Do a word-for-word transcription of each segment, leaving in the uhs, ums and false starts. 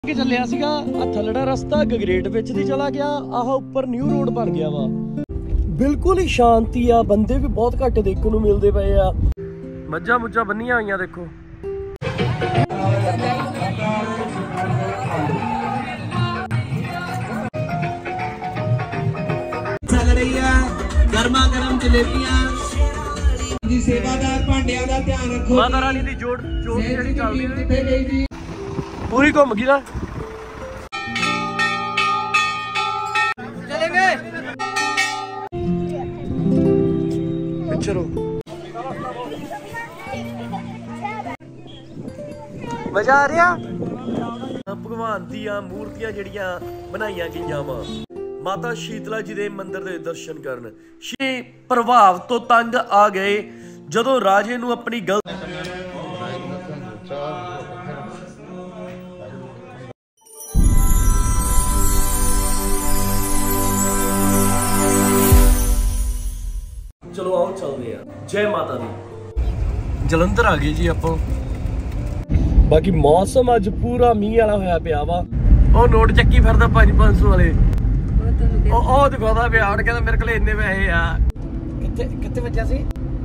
के ਚੱਲਿਆ ਸੀਗਾ ਆ ਥੱਲੜਾ ਰਸਤਾ ਗਗਰੇਟ ਵਿੱਚ ਦੀ ਚਲਾ ਗਿਆ ਆਹ ਉੱਪਰ ਨਿਊ ਰੋਡ ਬਣ ਗਿਆ ਵਾ ਬਿਲਕੁਲ ਹੀ ਸ਼ਾਂਤੀ ਆ ਬੰਦੇ ਵੀ ਬਹੁਤ ਘੱਟ ਦੇਖਣ ਨੂੰ ਮਿਲਦੇ ਪਏ ਆ ਮੱਝਾਂ ਮੁੱਝਾਂ ਬੰਨੀਆਂ ਹੋਈਆਂ ਦੇਖੋ ਚੱਲ ਰਹੀ ਆ ਗਰਮਾ ਗਰਮ ਜਲੇਬੀਆਂ ਦੀ ਸੇਵਾਦਾਰ ਭਾਂਡਿਆਂ ਦਾ ਧਿਆਨ ਰੱਖੋ ਮਾਤਾ ਰਾਣੀ ਦੀ ਜੋੜ ਜੋੜ ਜਿਹੜੀ ਚੱਲਦੀ ਕਿੱਥੇ ਗਈ ਜੀ पूरी घूम गई ना चलेंगे चलो मजा आ रहा भगवान दियां मूर्तियां जड़ियां बनाईयां गईयां वा माता शीतला जी दे मंदिर दे दर्शन करन श्री प्रभाव तो तंग आ गए जदों राजे नूं अपनी गलत चलो आओ चलते हैं जय माता दी जलंधर आ गए जी आप बाकी मौसम अज पूरा मीह वाला होया पिया वा ओ नोट चक्की फिरदा पांच पांच सौ वाले ओ ओ दिखादा पिया और कहंदा मेरे कोल इन्ने पैसे आ कित्थे कित्थे बच्चा सी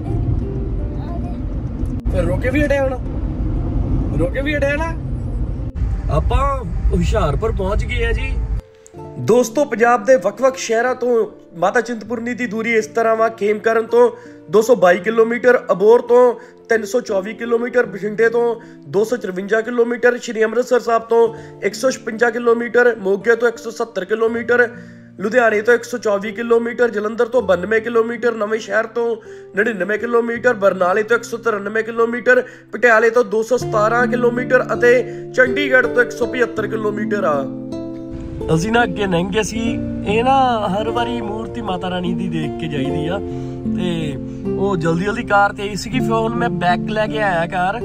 फिर रोके भी हटे होना रोके भी हटे ना ਆਪਾਂ ਹੁਸ਼ਿਆਰਪੁਰ ਪਹੁੰਚ ਗਏ ਆ ਜੀ ਦੋਸਤੋ ਪੰਜਾਬ ਦੇ ਵੱਖ-ਵੱਖ ਸ਼ਹਿਰਾਂ ਤੋਂ ਮਾਤਾ ਚਿੰਤਪੁਰਨੀ ਦੀ ਦੂਰੀ ਇਸ ਤਰ੍ਹਾਂ ਵਾ ਖੇਮਕਰਨ ਤੋਂ ਦੋ ਸੌ ਬਾਈ ਕਿਲੋਮੀਟਰ ਅਬੋਹਰ ਤੋਂ ਤਿੰਨ ਸੌ ਚੌਵੀ ਕਿਲੋਮੀਟਰ ਬਠਿੰਡੇ ਤੋਂ ਦੋ ਸੌ ਚੁਰੰਜਾ ਕਿਲੋਮੀਟਰ ਸ਼੍ਰੀ ਅੰਮ੍ਰਿਤਸਰ ਸਾਹਿਬ ਤੋਂ ਇੱਕ ਸੌ ਛਪੰਜਾ ਕਿਲੋਮੀਟਰ ਮੋਗੇ ਤੋਂ ਇੱਕ ਸੌ ਸੱਤਰ ਕਿਲੋਮੀਟਰ ਲੁਧਿਆਣੇ ਤੋਂ ਇੱਕ ਸੌ ਚੌਵੀ ਕਿਲੋਮੀਟਰ ਜਲੰਧਰ ਤੋਂ ਬਾਨਵੇਂ ਕਿਲੋਮੀਟਰ ਨਵੇਂ ਸ਼ਹਿਰ ਤੋਂ ਨੜਿਨਵੇਂ ਕਿਲੋਮੀਟਰ ਬਰਨਾਲੇ ਤੋਂ ਇੱਕ ਸੌ ਤਰਾਨਵੇਂ ਕਿਲੋਮੀਟਰ ਪਟਿਆਲੇ ਤੋਂ ਦੋ ਸੌ ਸਤਾਰਾਂ ਕਿਲੋਮੀਟਰ ਅਤੇ ਚੰਡੀਗੜ੍ਹ ਤੋਂ ਇੱਕ ਸੌ ਪਝੱਤਰ ਕਿਲੋਮੀਟਰ ਆ ਅਸੀਂ ਨਾ ਅੱਗੇ ਲੰਘੇ ਸੀ ਇਹ ਨਾ ਹਰ ਵਾਰੀ ਮੂਰਤੀ ਮਾਤਾ ਰਾਣੀ ਦੀ ਦੇਖ ਕੇ ਜਾਈਦੀ ਆ ਤੇ ਉਹ ਜਲਦੀ ਜਲਦੀ ਕਾਰ ਤੇ ਆਈ ਸੀਗੀ ਫਿਰ ਹੁਣ ਮੈਂ ਬੈਕ ਲੈ ਕੇ ਆਇਆ ਕਾਰ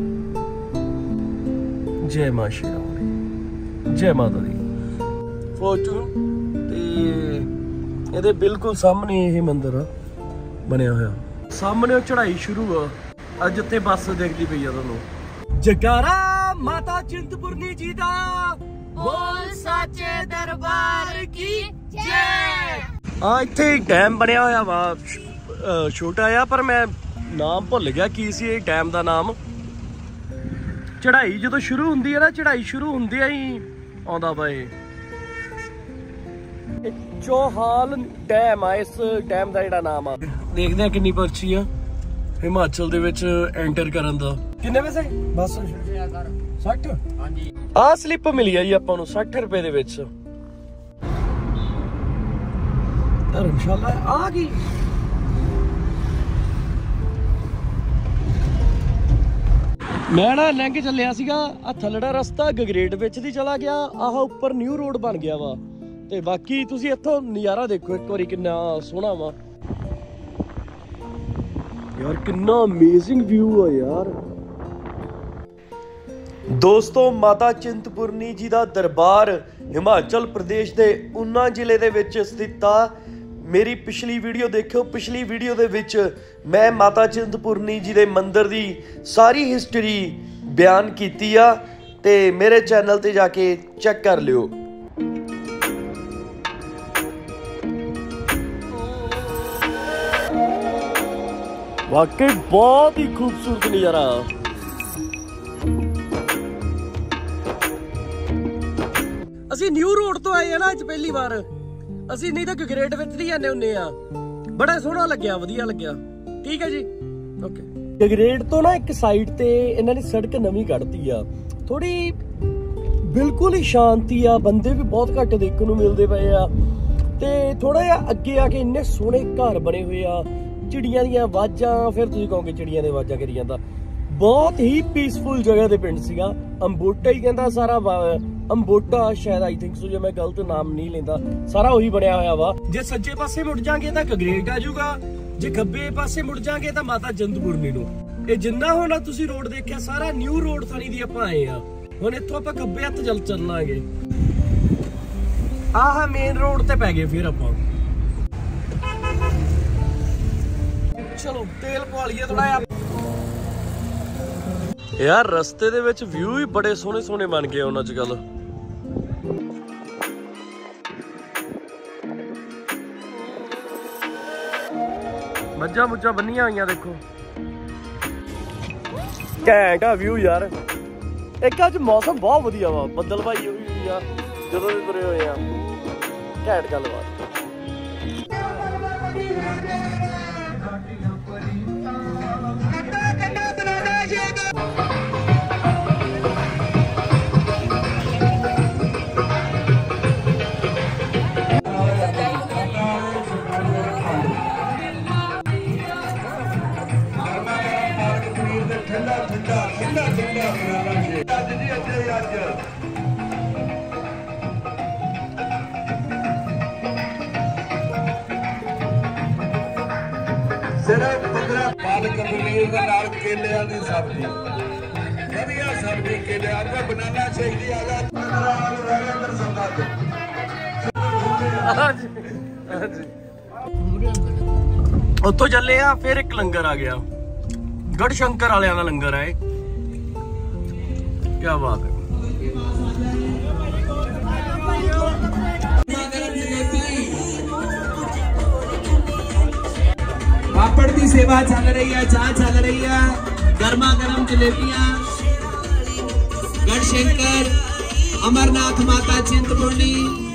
ਜੈ ਮਾਂ ਸ਼੍ਰੀ ਰਾਮ ਜੈ ਮਾਤਾ ਦੀ ਫੋਰਚੂਨ ਤੇ ਇਹਦੇ ਬਿਲਕੁਲ ਸਾਹਮਣੇ ਇਹ ਮੰਦਿਰ ਆ ਬਣਿਆ ਹੋਇਆ ਸਾਹਮਣੇ ਚੜਾਈ ਸ਼ੁਰੂ ਆ ਅੱਜ ਜਿੱਥੇ ਬੱਸ ਦੇਖਦੀ ਪਈ ਆ ਤੁਹਾਨੂੰ ਜਗਾਰਾ ਮਾਤਾ ਚਿੰਤਪੁਰਨੀ ਜੀ ਦਾ बोल साचे दरबार की जय आ इत्थे डैम बनया होया वा छोटा आ पर मैं नाम भुल गया की सी ये डैम दा नाम चढ़ाई जदों शुरू हुंदी है ना चढ़ाई शुरू हुंदियां ही आउंदा वा ये चौहाल डैम आ इस डैम दा जिहड़ा नाम आ देखदे आ किन्नी पर्ची आ हिमाचल दे विच एंटर करन दा किन्ने पैसे बस साठ हाँ जी आ स्लिप मिली है जी ਆਪਾਂ ਨੂੰ साठ रुपए ਦੇ ਵਿੱਚ ਧਰਮਸ਼ਾਲਾ ਆ ਗਈ ਮੈਂ ਨਾ ਲੰਘ ਚੱਲਿਆ ਸੀਗਾ ਆ ਥੱਲੜਾ ਰਸਤਾ ਗਗਰੇਟ ਵਿੱਚ ਦੀ ਚਲਾ ਗਿਆ ਆਹ ਉੱਪਰ ਨਿਊ ਰੋਡ ਬਣ ਗਿਆ ਵਾ ਤੇ ਬਾਕੀ ਤੁਸੀਂ ਇੱਥੋਂ ਨਜ਼ਾਰਾ ਦੇਖੋ ਇੱਕ ਵਾਰੀ ਕਿੰਨਾ ਸੋਹਣਾ ਵਾ ਯਾਰ ਕਿੰਨਾ ਅਮੇਜ਼ਿੰਗ ਵਿਊ ਆ ਯਾਰ ਦੋਸਤੋ ਮਾਤਾ ਚਿੰਤਪੁਰਨੀ ਜੀ ਦਾ ਦਰਬਾਰ ਹਿਮਾਚਲ ਪ੍ਰਦੇਸ਼ ਦੇ ਊਨਾ ਜ਼ਿਲ੍ਹੇ ਦੇ ਵਿੱਚ ਸਥਿਤ ਆ ਮੇਰੀ ਪਿਛਲੀ ਵੀਡੀਓ ਦੇਖਿਓ ਪਿਛਲੀ ਵੀਡੀਓ ਦੇ ਵਿੱਚ ਮੈਂ ਮਾਤਾ ਚਿੰਤਪੁਰਨੀ ਜੀ ਦੇ ਮੰਦਿਰ ਦੀ ਸਾਰੀ ਹਿਸਟਰੀ ਬਿਆਨ ਕੀਤੀ ਆ ਤੇ ਮੇਰੇ ਚੈਨਲ ਤੇ ਜਾ ਕੇ ਚੈੱਕ ਕਰ ਲਿਓ ਵਾਕਈ ਬਹੁਤ ਹੀ ਖੂਬਸੂਰਤ ਨਜ਼ਾਰਾ ਅਸੀਂ ਨਿਊ ਰੋਡ ਤੋਂ ਆਏ ਆ ਨਾ ਅੱਜ ਪਹਿਲੀ ਵਾਰ ਅਸੀਂ ਨਹੀਂ ਤਾਂ ਗਗਰੇਟ ਵਿੱਚ ਦੀ ਜਾਂਦੇ ਹੁੰਨੇ ਆ ਬੜਾ ਸੋਹਣਾ ਲੱਗਿਆ ਵਧੀਆ ਲੱਗਿਆ ਠੀਕ ਹੈ ਜੀ ਓਕੇ ਗਗਰੇਟ ਤੋਂ ਨਾ ਇੱਕ ਸਾਈਡ ਤੇ ਇਹਨਾਂ ਨੇ ਸੜਕ ਨਵੀਂ ਕੱਢਤੀ ਆ ਥੋੜੀ ਬਿਲਕੁਲ ਹੀ ਸ਼ਾਂਤੀ ਆ ਬੰਦੇ ਵੀ ਬਹੁਤ ਘੱਟ ਦੇਖਣ ਨੂੰ ਮਿਲਦੇ ਪਏ ਆ ਤੇ ਥੋੜਾ ਜਿਹਾ ਅੱਗੇ ਆ ਕੇ ਇੰਨੇ ਸੋਹਣੇ ਘਰ ਬਣੇ ਹੋਏ ਆ ਚਿੜੀਆਂ ਦੀਆਂ ਆਵਾਜ਼ਾਂ ਫਿਰ ਤੁਸੀਂ ਕਹੋਗੇ ਚਿੜੀਆਂ ਦੀਆਂ ਆਵਾਜ਼ਾਂ ਕਰੀ ਜਾਂਦਾ ਬਹੁਤ ਹੀ ਪੀਸਫੁਲ ਜਗ੍ਹਾ ਤੇ ਪਿੰਡ ਸੀਗਾ ਅੰਬੋਟਾ ਹੀ ਕਹਿੰਦਾ ਸਾਰਾ ਅੰਬੋਟਾ ਸ਼ਾਇਦ ਆਈ ਥਿੰਕ ਸੋ ਜੇ ਮੈਂ ਗਲਤ ਨਾਮ ਨਹੀਂ ਲੈਂਦਾ ਸਾਰਾ ਉਹੀ ਬਣਿਆ ਹੋਇਆ ਵਾ ਜੇ ਸੱਜੇ ਪਾਸੇ ਮੁੜ ਜਾਾਂਗੇ ਤਾਂ ਗਗਰੇਟ ਆ ਜਾਊਗਾ ਜੇ ਖੱਬੇ ਪਾਸੇ ਮੁੜ ਜਾਾਂਗੇ ਤਾਂ ਮਾਤਾ ਚਿੰਤਪੁਰਨੀ ਨੂੰ ਇਹ ਜਿੰਨਾ ਹੁਣ ਤੁਸੀਂ ਰੋਡ ਦੇਖਿਆ ਸਾਰਾ ਨਿਊ ਰੋਡ ਥਾਣੀ ਦੀ ਆਪਾਂ ਆਏ ਆ ਹੁਣ ਇੱਥੋਂ ਆਪਾਂ ਖੱਬੇ ਹੱਥ ਚੱਲ ਚੱਲਾਂਗੇ ਆਹ ਮੇਨ ਰੋਡ ਤੇ ਪੈ ਗਏ ਫਿਰ ਆਪਾਂ ਚਲੋ ਤੇਲ ਪਵਾ ਲਈਏ ਥੋੜਾ ਜਿਹਾ यार रस्ते दे विच व्यू ही बड़े सोहने सोहने बन गए उन्हां च गल ਮੱਝਾਂ ਮੁੱਝਾਂ ਬੰਨੀਆਂ ਹੋਈਆਂ ਦੇਖੋ। ਘੈਂਟ ਆ ਵਿਊ ਯਾਰ। ਇੱਕ ਅੱਜ ਮੌਸਮ ਬਹੁਤ ਵਧੀਆ ਵਾ, ਬੱਦਲਬਾਈ ਹੋਈ ਹੋਈ ਆ ਜਦੋਂ ਵੀ ਤੁਰੇ ਹੋਏ ਆ। ਘੈਂਟ ਗੱਲਬਾਤ। ਸਿਰਫ ਪੰਦਰਾਂ ਪਾਲਕ ਪਨੀਰ ਦੇ ਨਾਲ ਕੇਲਿਆਂ ਦੀ ਸਬਜ਼ੀ, ਵਧੀਆ ਸਬਜ਼ੀ ਕੇਲਿਆਂ ਦੀ। ਬਨਾਨਾ ਸ਼ੇਕ ਦੀ ਆ ਜਾ ਅੰਦਰ ਸੌਦਾ ਦੇ। ਉੱਥੋਂ ਚੱਲੇ ਆ, ਫਿਰ ਇੱਕ ਲੰਗਰ ਆ ਗਿਆ, ਗੜ ਸ਼ੰਕਰ ਵਾਲਿਆਂ ਦਾ ਲੰਗਰ ਹੈ। ਕੀ ਬਾਤ ਹੈ। पापड़ की सेवा चल रही है, चाय चल रही है, गर्मा गर्म जलेबियां। गढ़शंकर अमरनाथ माता चिंतपूर्णी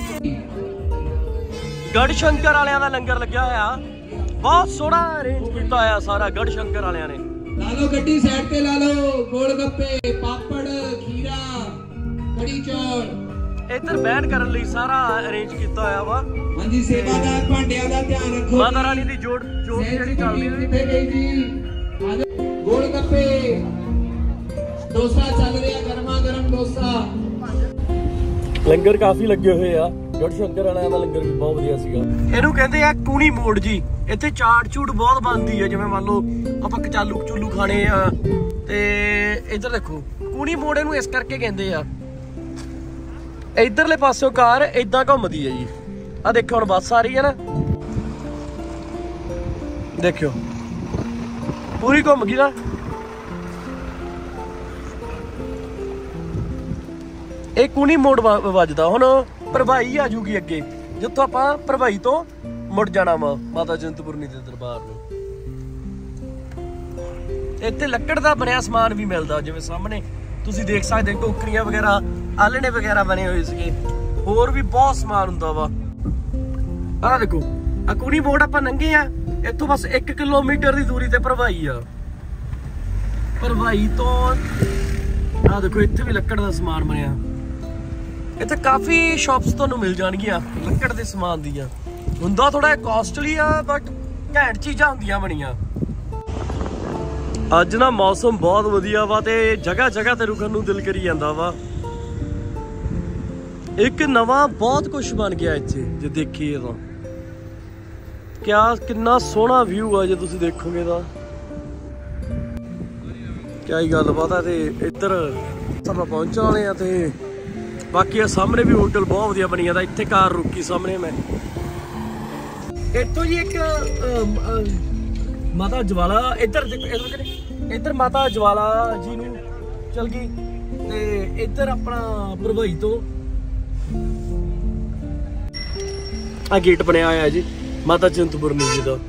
गढ़ शंकर वालियां दा लंगर लग्या होया। बहुत सोहना अरेंज किया होया सारा गढ़ शंकर वालियां ने। ला लो गड्डी साइड पे ला लो। गोलगप्पे, पापड़, खीरा, कड़ी चौल इधर बैठ करने ਲਈ ਸਾਰਾ ਅਰੇਂਜ ਕੀਤਾ ਹੋਇਆ ਵਾ। ਹਾਂਜੀ ਸੇਵਾਦਾਰ ਭਾਂਡਿਆਂ ਦਾ ਧਿਆਨ ਰੱਖੋ। ਮਾਤਾ ਰਾਣੀ ਦੀ ਜੋੜ ਜੋੜ ਜਿਹੜੀ ਚੱਲਦੀ ਹੈ। ਕਿੱਥੇ ਗਈ ਜੀ? ਗੋਲਗੱਪੇ, ਡੋਸਾ ਚੱਲ ਰਿਹਾ, ਗਰਮਾ ਗਰਮ ਡੋਸਾ। ਲੰਗਰ ਕਾਫੀ ਲੱਗੇ ਹੋਏ ਆ। ਗੜ ਸ਼ੰਕਰ ਵਾਲਿਆਂ ਦਾ ਲੰਗਰ ਵੀ ਬਹੁਤ ਵਧੀਆ ਸੀਗਾ। ਇਹਨੂੰ ਕਹਿੰਦੇ ਆ ਕੂਣੀ ਮੋੜ ਜੀ। ਇੱਥੇ ਚਾਟ ਚੂਟ ਬਹੁਤ ਬਣਦੀ ਹੈ, ਜਿਵੇਂ ਮੰਨ ਲਓ ਆਪਾਂ ਕਚਾਲੂ ਕਚੂਲੂ ਖਾਣੇ ਆ। ਤੇ ਇੱਧਰ ਦੇਖੋ ਕੂਣੀ ਮੋੜ ਇਹਨੂੰ ਇਸ ਕਰਕੇ ਕਹਿੰਦੇ ਆ। ਇਧਰਲੇ ਪਾਸਿਓਂ ਕਾਰ ਏਦਾਂ ਘੁੰਮਦੀ ਹੈ ਜੀ। ਆ ਦੇਖੋ ਹੁਣ ਬੱਸ ਆ ਰਹੀ ਹੈ ਨਾ, ਦੇਖਿਓ ਪੂਰੀ ਘੁੰਮ ਗਈ ਨਾ। ਇਹ ਕੂਣੀ ਮੋੜ ਵੱਜਦਾ। ਹੁਣ ਪ੍ਰਭਾਈ ਆ ਜੂਗੀ ਅੱਗੇ, ਜਿੱਥੋਂ ਆਪਾਂ ਪ੍ਰਭਾਈ ਤੋਂ ਮੁੜ ਜਾਣਾ ਵਾ ਮਾਤਾ ਚਿੰਤਪੁਰਨੀ ਦੇ ਦਰਬਾਰ ਨੂੰ। ਇੱਥੇ ਲੱਕੜ ਦਾ ਬਣਿਆ ਸਮਾਨ ਵੀ ਮਿਲਦਾ, ਜਿਵੇਂ ਸਾਹਮਣੇ ਤੁਸੀਂ ਦੇਖ ਸਕਦੇ ਹੋ। ਟੋਕਰੀਆਂ ਵਗੈਰਾ, ਆਲਣੇ ਵਗੈਰਾ ਬਣੇ ਹੋਏ ਸੀਗੇ। ਹੋਰ ਵੀ ਬਹੁਤ ਸਮਾਨ ਹੁੰਦਾ ਵਾ। ਆਹ ਦੇਖੋ ਆ ਕੂਣੀ ਮੋੜ ਆਪਾਂ ਲੰਘੇ ਆ। ਇੱਥੋਂ ਬਸ ਇੱਕ ਕਿਲੋਮੀਟਰ ਦੀ ਦੂਰੀ ਤੇ ਪ੍ਰਭਾਈ ਆ। ਪ੍ਰਭਾਈ ਤੋਂ ਆਹ ਦੇਖੋ ਇੱਥੇ ਵੀ ਲੱਕੜ ਦਾ ਸਮਾਨ ਬਣਿਆ। ਇੱਥੇ ਕਾਫੀ ਸ਼ਾਪਸ ਤੁਹਾਨੂੰ ਮਿਲ ਜਾਣਗੀਆਂ ਲੱਕੜ ਦੇ ਸਮਾਨ ਦੀਆਂ। ਹੁੰਦਾ ਥੋੜਾ ਕਾਸਟਲੀ ਆ, ਬਟ ਘੈਂਟ ਚੀਜ਼ਾਂ ਹੁੰਦੀਆਂ ਬਣੀਆਂ। ਅੱਜ ਨਾ ਮੌਸਮ ਬਹੁਤ ਵਧੀਆ ਵਾ ਤੇ ਜਗ੍ਹਾ ਜਗ੍ਹਾ ਤੇ ਰੁਕਣ ਨੂੰ ਦਿਲ ਕਰੀ ਜਾਂਦਾ ਵਾ। ਇੱਕ ਨਵਾਂ ਬਹੁਤ ਕੁਝ ਬਣ ਗਿਆ ਇੱਥੇ ਜੇ ਦੇਖੀਏ ਤਾਂ। ਕਿਆ ਕਿੰਨਾ ਸੋਹਣਾ ਵਿਊ ਆ ਜੇ ਤੁਸੀਂ ਦੇਖੋਗੇ ਤਾਂ। ਕਿਆ ਹੀ ਗੱਲਬਾਤ ਆ। ਤੇ ਇੱਧਰ ਆਪਾਂ ਪਹੁੰਚਣ ਵਾਲੇ ਆ ਤੇ ਬਾਕੀ ਆ ਸਾਹਮਣੇ ਵੀ ਹੋਟਲ ਬਹੁਤ ਵਧੀਆ ਬਣੀ ਜਾਂਦਾ। ਇੱਥੇ ਕਾਰ ਰੁਕੀ ਸਾਹਮਣੇ ਮੈਂ। ਇੱਥੋਂ ਜੀ ਇੱਕ ਮਾਤਾ ਜਵਾਲਾ ਇੱਧਰ ਇੱਧਰ ਇੱਧਰ ਮਾਤਾ ਜਵਾਲਾ ਜੀ ਨੂੰ ਚਲ ਗਈ। ਤੇ ਇੱਧਰ ਆਪਣਾ ਪ੍ਰਭਾਈ ਤੋਂ ਆ ਗੇਟ ਬਣਿਆ ਹੋਇਆ ਜੀ ਮਾਤਾ ਚਿੰਤਪੁਰਨੀ ਜੀ ਦਾ।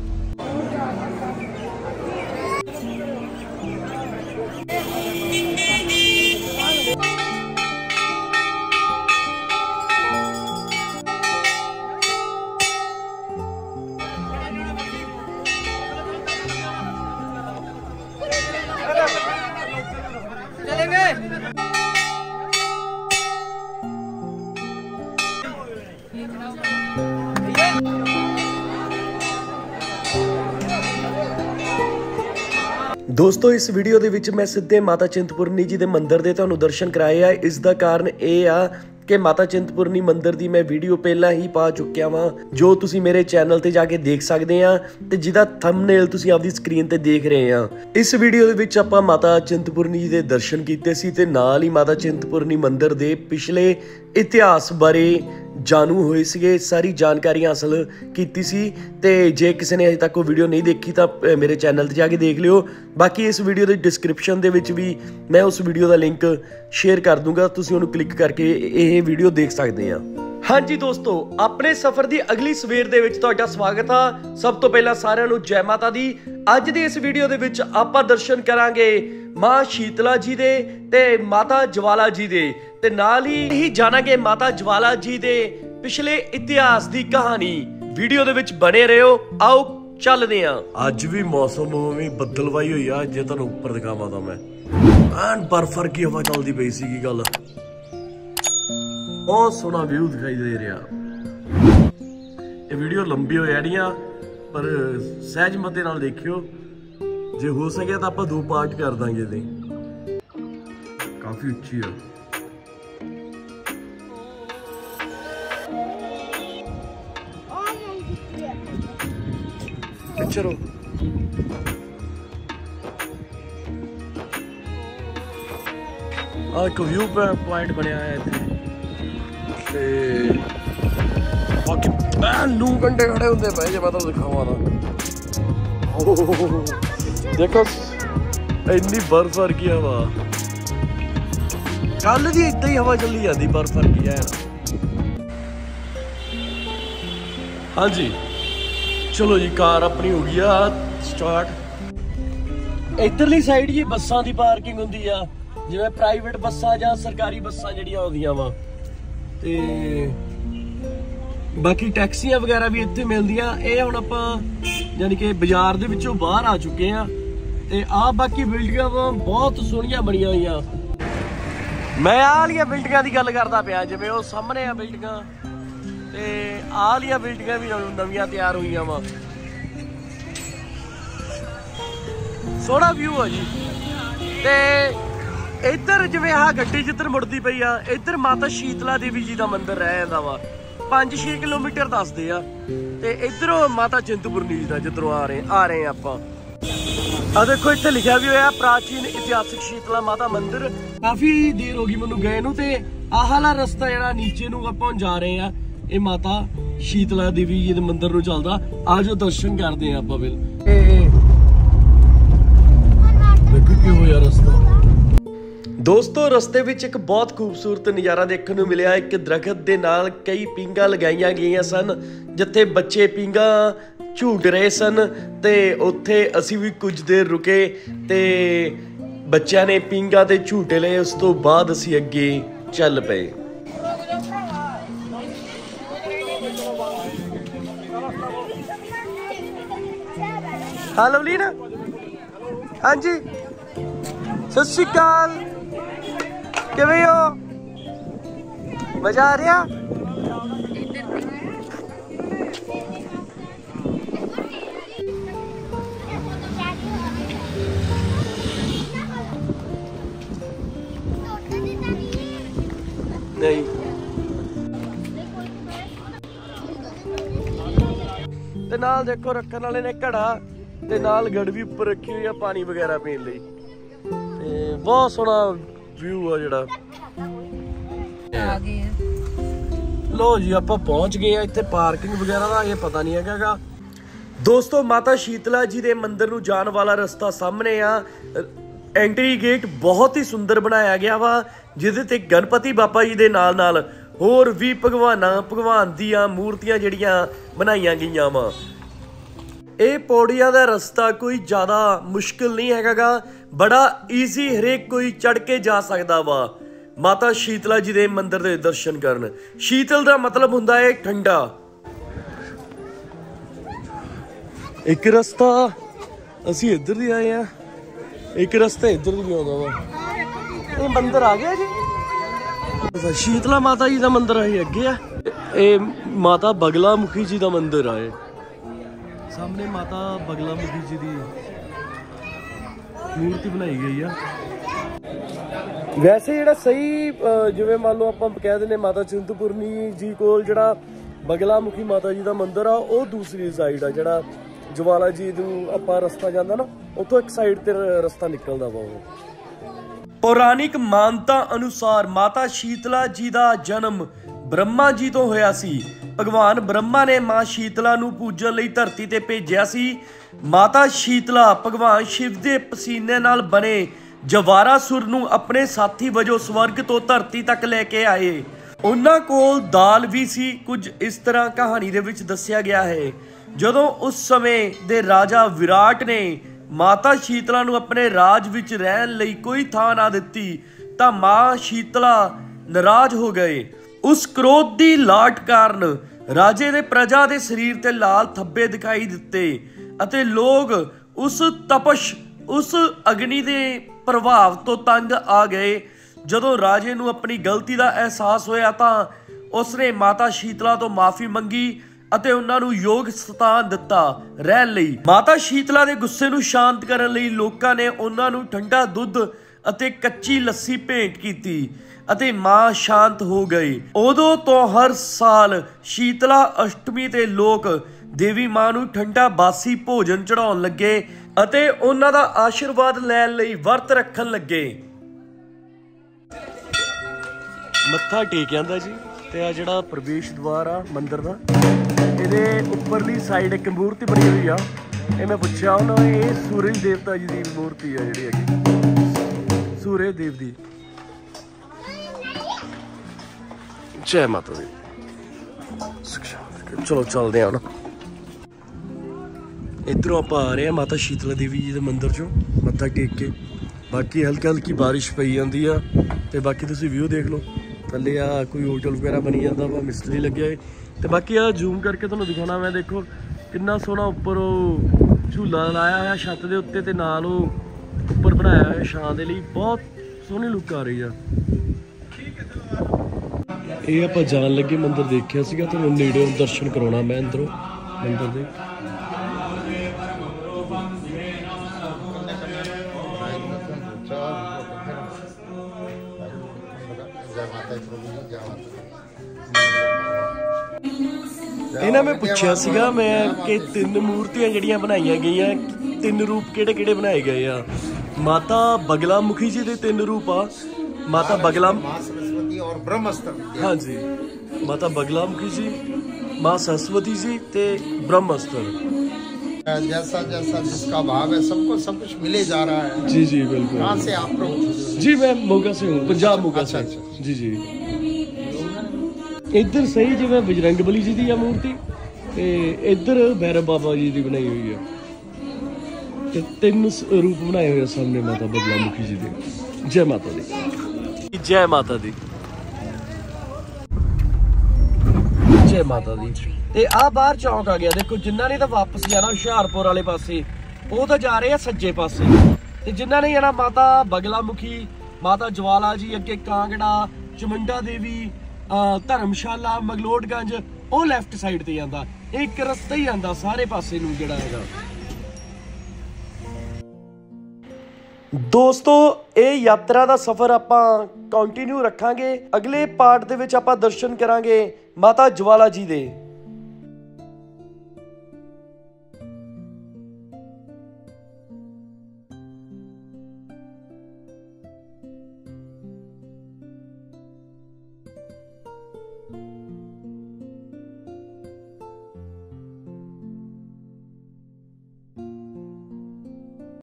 ਦੋਸਤੋ ਇਸ ਵੀਡੀਓ ਦੇ ਵਿੱਚ ਮੈਂ ਸਿੱਧੇ ਮਾਤਾ ਚਿੰਤਪੁਰਨੀ ਜੀ ਦੇ ਮੰਦਿਰ ਦੇ ਤੁਹਾਨੂੰ ਦਰਸ਼ਨ ਕਰਾਏ ਆ। ਇਸ ਦਾ ਕਾਰਨ ਇਹ ਆ ਕਿ ਮਾਤਾ ਚਿੰਤਪੁਰਨੀ ਮੰਦਿਰ ਦੀ ਮੈਂ ਵੀਡੀਓ ਪਹਿਲਾਂ ਹੀ ਪਾ ਚੁੱਕਿਆ ਵਾਂ, ਜੋ ਤੁਸੀਂ ਮੇਰੇ ਚੈਨਲ ਤੇ ਜਾ ਕੇ ਦੇਖ ਸਕਦੇ ਆ ਤੇ ਜਿਹਦਾ ਥੰਬਨੇਲ ਤੁਸੀਂ ਆਪਦੀ ਸਕਰੀਨ ਤੇ ਦੇਖ ਰਹੇ ਆ। ਇਸ ਵੀਡੀਓ ਦੇ ਵਿੱਚ ਆਪਾਂ ਮਾਤਾ ਚਿੰਤਪੁਰਨੀ ਜੀ ਦੇ ਦਰਸ਼ਨ ਕੀਤੇ ਸੀ ਤੇ ਨਾਲ ਹੀ ਮਾਤਾ ਚਿੰਤਪੁਰਨੀ ਮੰਦਿਰ ਦੇ ਪਿਛਲੇ ਇਤਿਹਾਸ ਬਾਰੇ ਜਾਣੂ ਹੋਏ ਸੀਗੇ, ਸਾਰੀ ਜਾਣਕਾਰੀ ਹਾਸਲ ਕੀਤੀ ਸੀ। ਤੇ ਜੇ ਕਿਸੇ ਨੇ ਅਜੇ ਤੱਕ ਉਹ ਵੀਡੀਓ ਨਹੀਂ ਦੇਖੀ ਤਾਂ ਮੇਰੇ ਚੈਨਲ ਤੇ ਜਾ ਕੇ ਦੇਖ ਲਿਓ। ਬਾਕੀ ਇਸ ਵੀਡੀਓ ਦੇ ਡਿਸਕ੍ਰਿਪਸ਼ਨ ਦੇ ਵਿੱਚ ਵੀ ਮੈਂ ਉਸ ਵੀਡੀਓ ਦਾ ਲਿੰਕ ਸ਼ੇਅਰ ਕਰ ਦੂੰਗਾ, ਤੁਸੀਂ ਉਹਨੂੰ ਕਲਿੱਕ ਕਰਕੇ ਇਹ ਵੀਡੀਓ ਦੇਖ ਸਕਦੇ ਆ। ਹਾਂਜੀ ਦੋਸਤੋ, ਆਪਣੇ ਸਫ਼ਰ ਦੀ ਅਗਲੀ ਸਵੇਰ ਦੇ ਵਿੱਚ ਤੁਹਾਡਾ ਸਵਾਗਤ ਆ। ਸਭ ਤੋਂ ਪਹਿਲਾਂ ਸਾਰਿਆਂ ਨੂੰ ਜੈ ਮਾਤਾ ਦੀ। ਅੱਜ ਦੀ ਇਸ ਵੀਡੀਓ ਦੇ ਵਿੱਚ ਆਪਾਂ ਦਰਸ਼ਨ ਕਰਾਂਗੇ ਮਾਂ ਸ਼ੀਤਲਾ ਜੀ ਦੇ ਤੇ ਮਾਤਾ ਜਵਾਲਾ ਜੀ ਦੇ, ਤੇ ਨਾਲ ਹੀ ਹੀ ਜਾਣਾਂਗੇ ਮਾਤਾ ਜਵਾਲਾ ਜੀ ਦੇ ਪਿਛਲੇ ਇਤਿਹਾਸ ਦੀ ਕਹਾਣੀ। ਵੀਡੀਓ ਦੇ ਵਿੱਚ ਬਣੇ ਰਹੋ, ਆਓ ਚੱਲਦੇ ਆ। ਅੱਜ ਵੀ ਮੌਸਮ ਉਵੇਂ ਬੱਦਲਵਾਈ ਹੋਈ ਆ, ਜੇ ਤੁਹਾਨੂੰ ਉੱਪਰ ਦਿਖਾਵਾਂ ਤਾਂ ਮੈਂ ਐਨ ਬਰਫ਼ ਵਰਗੀ ਹਵਾ ਚੱਲਦੀ ਪਈ ਸੀਗੀ। ਗੱਲ ਬਹੁਤ ਸੋਹਣਾ ਵਿਊ ਦਿਖਾਈ ਦੇ ਰਿਹਾ। ਇਹ ਵੀਡੀਓ ਲੰਬੀ ਹੋ ਜਾਣੀ ਆ, ਪਰ ਸਹਿਜ ਮਤੇ ਨਾਲ ਦੇਖਿਓ। ਜੇ ਹੋ ਸਕਿਆ ਤਾਂ ਆਪਾਂ ਦੋ ਪਾਰਟ ਕਰ ਦਾਂਗੇ ਇਹਦੇ। ਕਾਫੀ ਉੱਚੀ ਆ। ਚਲੋ ਆ ਇੱਕ ਵਿਊ ਪੁਆਇੰਟ ਬਣਿਆ ਹੈ ਇੱਥੇ, ਤੇ ਬਾਕੀ ਨੌ ਘੰਟੇ ਖੜੇ ਹੁੰਦੇ ਪਏ। ਜੇ ਮੈਂ ਤੁਹਾਨੂੰ ਦਿਖਾਵਾਂ ਤਾਂ ਦੇਖੋ ਇੰਨੀ ਬਰਫ਼ ਵਰਗੀ ਹਵਾ। ਕੱਲ ਦੀ ਏਦਾਂ ਹੀ ਹਵਾ ਚੱਲੀ ਜਾਂਦੀ ਬਰਫ਼ ਵਰਗੀ ਹੈ। ਹਾਂਜੀ ਚਲੋ ਜੀ, ਕਾਰ ਆਪਣੀ ਹੋ ਗਈ ਆ ਸਟਾਰਟ। ਇੱਧਰਲੀ ਸਾਈਡ ਜੀ ਬੱਸਾਂ ਦੀ ਪਾਰਕਿੰਗ ਹੁੰਦੀ ਆ, ਜਿਵੇਂ ਪ੍ਰਾਈਵੇਟ ਬੱਸਾਂ ਜਾਂ ਸਰਕਾਰੀ ਬੱਸਾਂ ਜਿਹੜੀਆਂ ਆਉਂਦੀਆਂ ਵਾ, ਤੇ ਬਾਕੀ ਟੈਕਸੀਆਂ ਵਗੈਰਾ ਵੀ ਇੱਥੇ ਮਿਲਦੀਆਂ। ਇਹ ਹੁਣ ਆਪਾਂ ਯਾਨੀ ਕਿ ਬਾਜ਼ਾਰ ਦੇ ਵਿੱਚੋਂ ਬਾਹਰ ਆ ਚੁੱਕੇ ਆ, ਤੇ ਆਹ ਬਾਕੀ ਬਿਲਡਿੰਗਾਂ ਬਹੁਤ ਸੋਹਣੀਆਂ ਬਣੀਆਂ ਹੋਈਆਂ। ਮੈਂ ਆਹ ਵਾਲੀਆਂ ਬਿਲਡਿੰਗਾਂ ਦੀ ਗੱਲ ਕਰਦਾ ਪਿਆ, ਜਿਵੇਂ ਉਹ ਸਾਹਮਣੇ ਆ ਬਿਲਡਿੰਗਾਂ, ਤੇ ਆਹ ਵਾਲੀਆਂ ਬਿਲਡਿੰਗਾਂ ਵੀ ਨਵੀਆਂ ਤਿਆਰ ਹੋਈਆਂ ਵਾ। ਸੋਹਣਾ ਵਿਊ ਆ ਜੀ। ਤੇ ਇੱਧਰ ਜਿਵੇਂ ਆਹ ਗੱਡੀ ਜਿੱਧਰ ਮੁੜਦੀ ਪਈ ਆ, ਇੱਧਰ ਮਾਤਾ ਸ਼ੀਤਲਾ ਦੇਵੀ ਜੀ ਦਾ ਮੰਦਿਰ ਰਹਿ ਜਾਂਦਾ ਵਾ। ਪੰਜ ਛੇ ਕਿਲੋਮੀਟਰ ਦੱਸਦੇ ਆ। ਤੇ ਇੱਧਰੋਂ ਮਾਤਾ ਚਿੰਤਪੁਰਨੀ ਜੀ ਦਾ ਜਿੱਧਰੋਂ ਆ ਰਹੇ ਆ ਰਹੇ ਆਪਾਂ। ਆ ਦੇਖੋ ਇੱਥੇ ਲਿਖਿਆ ਵੀ ਹੋਇਆ ਪ੍ਰਾਚੀਨ ਇਤਿਹਾਸਿਕ ਸ਼ੀਤਲਾ ਮਾਤਾ ਮੰਦਿਰ। ਕਾਫੀ ਦੇਰ ਹੋ ਗਈ ਮੈਨੂੰ ਗਏ ਨੂੰ, ਤੇ ਆਹ ਵਾਲਾ ਰਸਤਾ ਜਿਹੜਾ ਨੀਚੇ ਨੂੰ ਆਪਾਂ ਜਾ ਰਹੇ ਆ, ਇਹ ਮਾਤਾ ਸ਼ੀਤਲਾ ਦੇਵੀ ਜੀ ਦੇ ਮੰਦਿਰ ਨੂੰ ਚੱਲਦਾ। ਆਜੋ ਦਰਸ਼ਨ ਕਰਦੇ ਆ ਆਪਾਂ। ਬਿਲ ਦੇਖੋ ਕੀ ਹੋਇਆ ਰਸਤਾ। ਦੋਸਤੋ, ਰਸਤੇ ਵਿੱਚ ਇੱਕ ਬਹੁਤ ਖੂਬਸੂਰਤ ਨਜ਼ਾਰਾ ਦੇਖਣ ਨੂੰ ਮਿਲਿਆ। ਇੱਕ ਦਰਖਤ ਦੇ ਨਾਲ ਕਈ ਪੀਂਘਾਂ ਲਗਾਈਆਂ ਗਈਆਂ ਸਨ, ਜਿੱਥੇ ਬੱਚੇ ਪੀਂਘਾਂ ਝੂਟ ਰਹੇ ਸਨ, ਤੇ ਉੱਥੇ ਅਸੀਂ ਵੀ ਕੁਝ ਦੇਰ ਰੁਕੇ ਤੇ ਬੱਚਿਆਂ ਨੇ ਪੀਂਘਾਂ ਤੇ ਝੂਟੇ ਲਏ। ਉਸ ਤੋਂ ਬਾਅਦ ਅਸੀਂ ਅੱਗੇ ਚੱਲ ਪਏ। ਹਾਂ ਲਵਲੀਨ, ਹਾਂਜੀ ਸਤਿ ਸ਼੍ਰੀ ਅਕਾਲ, ਕਿਵੇਂ ਹੋ? ਮਜ਼ਾ ਆ ਰਿਹਾ? ਨਹੀਂ। ਤੇ ਨਾਲ ਦੇਖੋ ਰੱਖਣ ਵਾਲੇ ਨੇ ਘੜਾ, ਤੇ ਨਾਲ ਗੜਵੀ ਉੱਪਰ ਰੱਖੀ ਹੋਈ ਆ ਪਾਣੀ ਵਗੈਰਾ ਪੀਣ ਲਈ। ਤੇ ਬਹੁਤ ਸੋਹਣਾ ਵਿਊ ਆ ਜਿਹੜਾ। ਆ ਗਏ ਲੋ ਜੀ, ਆਪਾਂ ਪਹੁੰਚ ਗਏ ਆ। ਇੱਥੇ ਪਾਰਕਿੰਗ ਵਗੈਰਾ ਦਾ ਇਹ ਪਤਾ ਨਹੀਂ ਹੈਗਾ। ਦੋਸਤੋ, ਮਾਤਾ ਸ਼ੀਤਲਾ ਜੀ ਦੇ ਮੰਦਿਰ ਨੂੰ ਜਾਣ ਵਾਲਾ ਰਸਤਾ ਸਾਹਮਣੇ ਆ। ਐਂਟਰੀ ਗੇਟ ਬਹੁਤ ਹੀ ਸੁੰਦਰ ਬਣਾਇਆ ਗਿਆ ਵਾ, ਜਿਹਦੇ ਤੇ ਗਣਪਤੀ ਬਾਬਾ ਜੀ ਦੇ ਨਾਲ ਨਾਲ ਹੋਰ ਵੀ ਭਗਵਾਨਾਂ ਭਗਵਾਨ ਦੀਆਂ ਮੂਰਤੀਆਂ ਜਿਹੜੀਆਂ ਬਣਾਈਆਂ ਗਈਆਂ ਵਾ। ਇਹ ਪੌੜੀਆਂ ਦਾ ਰਸਤਾ ਕੋਈ ਜ਼ਿਆਦਾ ਮੁਸ਼ਕਿਲ ਨਹੀਂ ਹੈਗਾ, ਬੜਾ ਈਜ਼ੀ, ਹਰੇਕ ਕੋਈ ਚੜ ਕੇ ਜਾ ਸਕਦਾ ਵਾ ਮਾਤਾ ਸ਼ੀਤਲਾ ਜੀ ਦੇ ਮੰਦਿਰ ਦੇ ਦਰਸ਼ਨ ਕਰਨ। ਸ਼ੀਤਲ ਦਾ ਮਤਲਬ ਹੁੰਦਾ ਹੈ ਠੰਡਾ। ਇੱਕ ਰਸਤਾ ਅਸੀਂ ਇੱਧਰ ਦੀ ਆਏ ਆ, ਇੱਕ ਰਸਤਾ ਇੱਧਰ ਦੀ ਆਉਂਦਾ ਵਾ। ਇਹ ਮੰਦਿਰ ਆ ਗਿਆ ਜੀ, ਸ਼ੀਤਲਾ ਮਾਤਾ ਜੀ ਦਾ ਮੰਦਿਰ ਆ ਅੱਗੇ ਆ। ਇਹ ਮਾਤਾ ਬਗਲਾ ਮੁਖੀ ਜੀ ਦਾ ਮੰਦਿਰ ਆ। ਇਹ ਸਾਹਮਣੇ ਮਾਤਾ ਬਗਲਾ ਮੁਖੀ ਜੀ ਦੀ ਮੂਰਤੀ ਬਣਾਈ ਗਈ ਆ। ਵੈਸੇ ਜਿਹੜਾ ਸਹੀ ਜਿਵੇਂ ਮੰਨ ਲਓ ਆਪਾਂ ਕਹਿ ਦਿੰਦੇ ਮਾਤਾ ਚਿੰਤਪੁਰਨੀ ਜੀ ਕੋਲ ਜਿਹੜਾ ਬਗਲਾ ਮੁਖੀ ਮਾਤਾ ਜੀ ਦਾ ਮੰਦਿਰ ਆ, ਉਹ ਦੂਸਰੀ ਸਾਈਡ ਆ। ਜਿਹੜਾ ਜਵਾਲਾ ਜੀ ਨੂੰ ਆਪਾਂ ਰਸਤਾ ਜਾਂਦਾ ਨਾ, ਉੱਥੋਂ ਇੱਕ ਸਾਈਡ ਤੇ ਰਸਤਾ ਨਿਕਲਦਾ ਵਾ। ਉਹ ਪੌਰਾਣਿਕ ਮਾਨਤਾ ਅਨੁਸਾਰ ਮਾਤਾ ਸ਼ੀਤਲਾ ਜੀ ਦਾ ਜਨਮ ब्रह्मा जी तो होया सी। भगवान ब्रह्मा ने मां शीतला नूं पूजन लई धरती ते भेजिया सी। माता शीतला भगवान शिव दे पसीने नाल बने जवारासुर नूं अपने साथी वजों स्वर्ग तो धरती तक लैके आए। उन्हां कोल दाल भी सी। कुछ इस तरह कहानी दे विच दस्सिया गया है। जदों उस समय दे राजा विराट ने माता शीतला नूं अपने राज विच रहन लई कोई थां ना दित्ती तां मां शीतला नाराज हो गए। उस क्रोध दी लाट कारण राजे दे प्रजा दे शरीर ते लाल थब्बे दिखाई दिते अते लोग उस तपश उस अग्नि दे प्रभाव तो तंग आ गए। जदों राजे नूं अपनी गलती दा एहसास होया तां उसने माता शीतला तो माफी मंगी ਅਤੇ ਉਹਨਾਂ ਨੂੰ ਯੋਗ ਸਥਾਨ ਦਿੱਤਾ ਰਹਿਣ ਲਈ। ਮਾਤਾ ਸ਼ੀਤਲਾ ਦੇ ਗੁੱਸੇ ਨੂੰ ਸ਼ਾਂਤ ਕਰਨ ਲਈ ਲੋਕਾਂ ਨੇ ਉਹਨਾਂ ਨੂੰ ਠੰਡਾ ਦੁੱਧ ਅਤੇ ਕੱਚੀ ਲੱਸੀ ਭੇਂਟ ਕੀਤੀ ਅਤੇ ਮਾਂ ਸ਼ਾਂਤ ਹੋ ਗਈ। ਉਦੋਂ ਤੋਂ ਹਰ ਸਾਲ ਸ਼ੀਤਲਾ ਅਸ਼ਟਮੀ ਤੇ ਲੋਕ ਦੇਵੀ ਮਾਂ ਨੂੰ ਠੰਡਾ ਬਾਸੀ ਭੋਜਨ ਚੜਾਉਣ ਲੱਗੇ ਅਤੇ ਉਹਨਾਂ ਦਾ ਆਸ਼ੀਰਵਾਦ ਲੈਣ ਲਈ ਵਰਤ ਰੱਖਣ ਲੱਗੇ। ਮੱਥਾ ਟੇਕ ਜਾਂਦਾ ਜੀ ਤੇ ਆ ਜਿਹੜਾ ਪ੍ਰਵੇਸ਼ ਦੁਆਰ ਆ ਮੰਦਿਰ ਦਾ, ਇਹਦੇ ਉੱਪਰਲੀ ਸਾਈਡ ਇੱਕ ਮੂਰਤੀ ਬਣੀ ਹੋਈ ਆ। ਇਹ ਮੈਂ ਪੁੱਛਿਆ ਉਹਨਾਂ ਨੇ, ਇਹ ਸੂਰਜ ਦੇਵਤਾ ਜੀ ਦੀ ਮੂਰਤੀ ਆ ਜਿਹੜੀ ਹੈਗੀ, ਸੂਰਜ ਦੇਵ ਦੀ। ਜੈ ਮਾਤਾ ਦੀ। ਚਲੋ ਚੱਲਦੇ ਆ ਹੁਣ। ਇੱਧਰੋਂ ਆਪਾਂ ਆ ਰਹੇ ਆ ਮਾਤਾ ਸ਼ੀਤਲਾ ਦੇਵੀ ਜੀ ਦੇ ਮੰਦਿਰ ਚੋਂ ਮੱਥਾ ਟੇਕ ਕੇ। ਬਾਕੀ ਹਲਕੀ ਹਲਕੀ ਬਾਰਿਸ਼ ਪਈ ਜਾਂਦੀ ਆ ਤੇ ਬਾਕੀ ਤੁਸੀਂ ਵਿਊ ਦੇਖ ਲਓ। ਥੱਲੇ ਆ ਕੋਈ ਹੋਟਲ ਵਗੈਰਾ ਬਣੀ ਜਾਂਦਾ ਵਾ, ਮਿਸਤਰੀ ਲੱਗਿਆ ਹੈ। ਤੇ ਬਾਕੀ ਆ ਜ਼ੂਮ ਕਰਕੇ ਤੁਹਾਨੂੰ ਦਿਖਾਉਣਾ ਮੈਂ। ਦੇਖੋ ਕਿੰਨਾ ਸੋਹਣਾ ਉੱਪਰ ਉਹ ਝੂਲਾ ਲਾਇਆ ਹੋਇਆ ਛੱਤ ਦੇ ਉੱਤੇ ਤੇ ਨਾਲ ਉਹ ਉੱਪਰ ਬਣਾਇਆ ਹੋਇਆ ਛਾਂ ਦੇ ਲਈ। ਬਹੁਤ ਸੋਹਣੀ ਲੁੱਕ ਆ ਰਹੀ ਆ। ਇਹ ਆਪਾਂ ਜਾਣ ਲੱਗੇ ਮੰਦਿਰ ਦੇਖਿਆ ਸੀਗਾ, ਤੁਹਾਨੂੰ ਨੇੜਿਓਂ ਦਰਸ਼ਨ ਕਰਾਉਣਾ ਮੈਂ ਅੰਦਰੋਂ ਮੰਦਿਰ ਦੇ। ਇਹਨਾਂ ਮੈਂ ਪੁੱਛਿਆ ਸੀਗਾ ਮੈਂ ਕਿ ਤਿੰਨ ਮੂਰਤੀਆਂ ਜਿਹੜੀਆਂ ਬਣਾਈਆਂ ਗਈਆਂ, ਤਿੰਨ ਰੂਪ ਕਿਹੜੇ ਕਿਹੜੇ ਬਣਾਏ ਗਏ ਆ। ਮਾਤਾ ਬਗਲਾ ਮੁਖੀ ਜੀ ਦੇ ਤਿੰਨ ਰੂਪ ਆ। ਮਾਤਾ ਬਗਲਾ और ब्रह्मस्त्र, हाँ जी, माता बगला मुखी जी, माँ सरस्वती जी ते ब्रह्मस्त्र। जैसा जैसा जिसका भाव है सबको सब कुछ मिले जा रहा है। जी जी बिल्कुल। कहाँ से आप लोग? जी मैं मोगा से हूँ, पंजाब मोगा से। जी जी। इधर सही जिवें बजरंग बली जी दी आ मूर्ति ते इधर भैरव बाबा जी दी बनाई हुई है ते तीन रूप बनाए हुए सामने माता बगला मुखी जी दे। जय माता दी, जय माता दी, जय माता दी। ਤੇ ਆ ਬਾਹਰ ਚੌਂਕ ਆ ਗਿਆ। ਦੇਖੋ ਜਿਨ੍ਹਾਂ ਨੇ ਤਾਂ ਵਾਪਸ ਜਾਣਾ ਹੁਸ਼ਿਆਰਪੁਰ ਵਾਲੇ ਪਾਸੇ ਉਹ ਤਾਂ ਜਾ ਰਹੇ ਆ ਸੱਜੇ ਪਾਸੇ, ਤੇ ਜਿਨ੍ਹਾਂ ਨੇ ਜਾਣਾ ਮਾਤਾ ਬਗਲਾ ਮੁਖੀ, ਮਾਤਾ ਜਵਾਲਾ ਜੀ, ਅੱਗੇ ਕਾਂਗੜਾ, ਚਮੰਡਾ ਦੇਵੀ, ਧਰਮਸ਼ਾਲਾ, ਮਗਲੋਟਗੰਜ, ਉਹ ਲੈਫਟ ਸਾਈਡ ਤੇ ਜਾਂਦਾ। ਇੱਕ ਰਸਤਾ ਹੀ ਆਂਦਾ ਸਾਰੇ ਪਾਸੇ ਨੂੰ ਜਿਹੜਾ ਹੈਗਾ। ਦੋਸਤੋ ਇਹ ਯਾਤਰਾ ਦਾ ਸਫ਼ਰ ਆਪਾਂ ਕੰਟੀਨਿਊ ਰੱਖਾਂਗੇ। ਅਗਲੇ ਪਾਰਟ ਦੇ ਵਿੱਚ ਆਪਾਂ ਦਰਸ਼ਨ ਕਰਾਂਗੇ ਮਾਤਾ ਜਵਾਲਾ ਜੀ ਦੇ।